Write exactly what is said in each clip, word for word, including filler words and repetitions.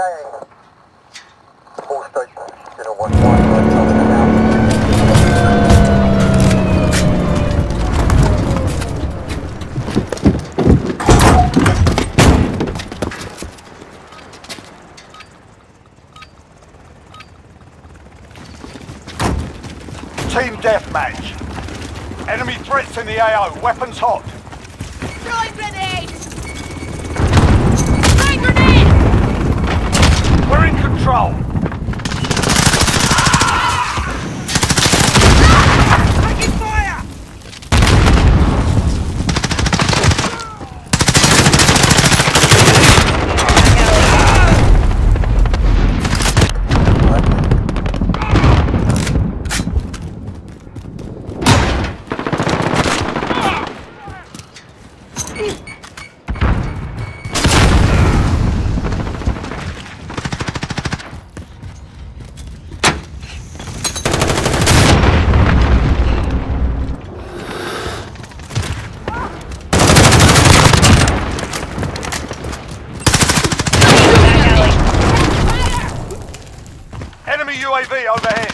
A. All stations, zero one one, right over the mountain. Team Deathmatch. Enemy threats in the A O. Weapons hot. Throwing grenade! Throwing grenade! We're in control. Taking fire! Enemy U A V overhead.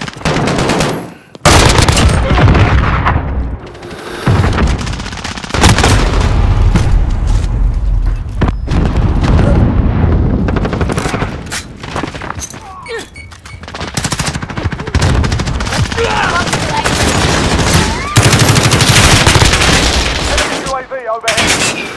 Enemy U A V overhead.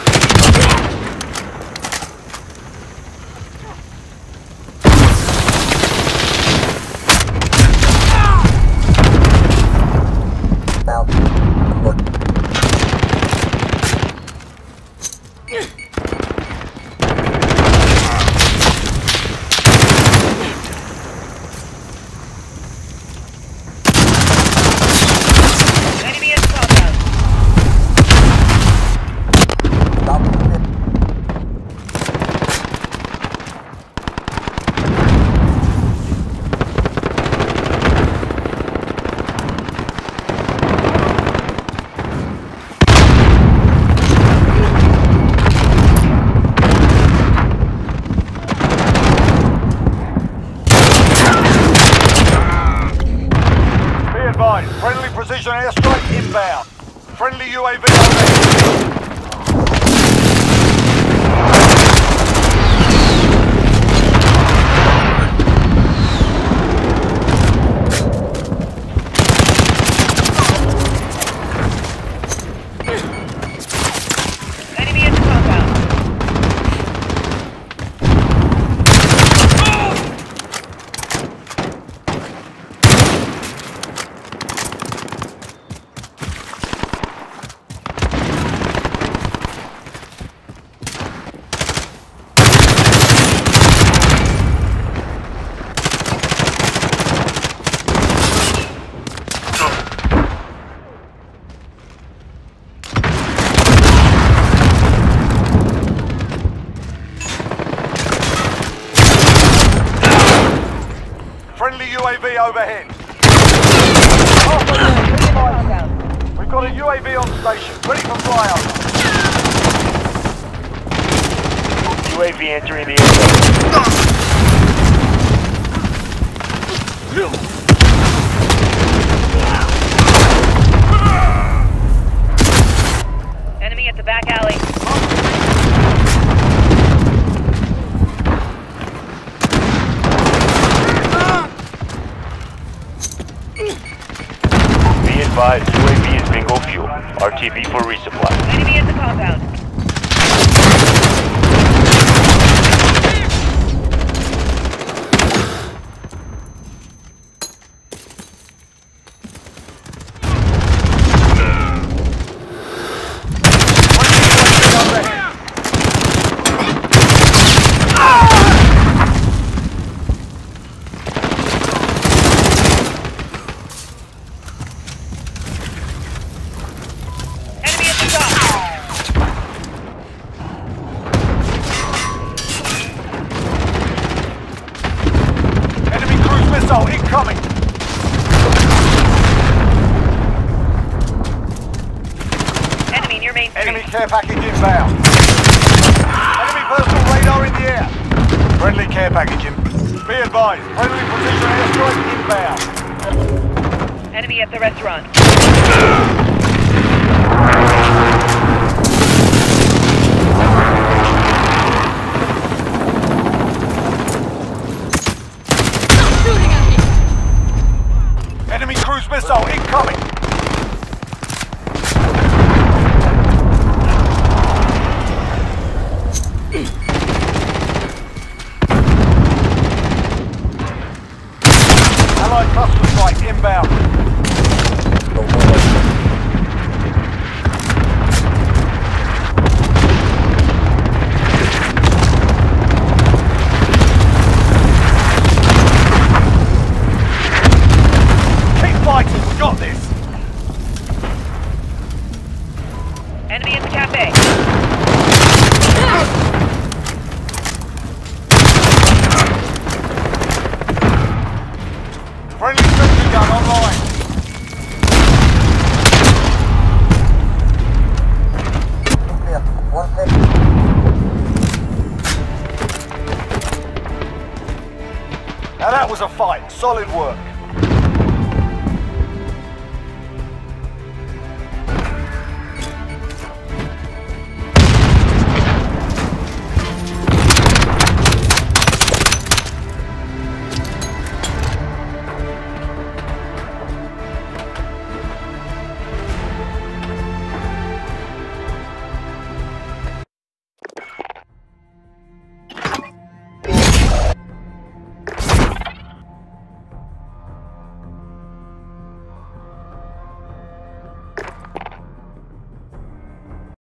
Friendly precision airstrike inbound. Friendly U A V overhead. Enemy at the compound. Friendly U A V overhead. We've got a U A V on station, ready for flyover. U A V entering the area. Enemy at the back alley. Be advised, U A V is bingo fuel. R T B for resupply. Enemy at the compound. Missile incoming! Enemy near Main Street. Enemy care package inbound. Enemy personal radar in the air. Friendly care package in. Be advised, friendly precision airstrike inbound. Enemy at the restaurant. Shooting at me! Enemy cruise missile incoming. Allied cluster strike inbound. Keep fighting, we got this. Enemy at the cafe. Friendly sentry gun online. Clear. One hit. Now that was a fight. Solid work.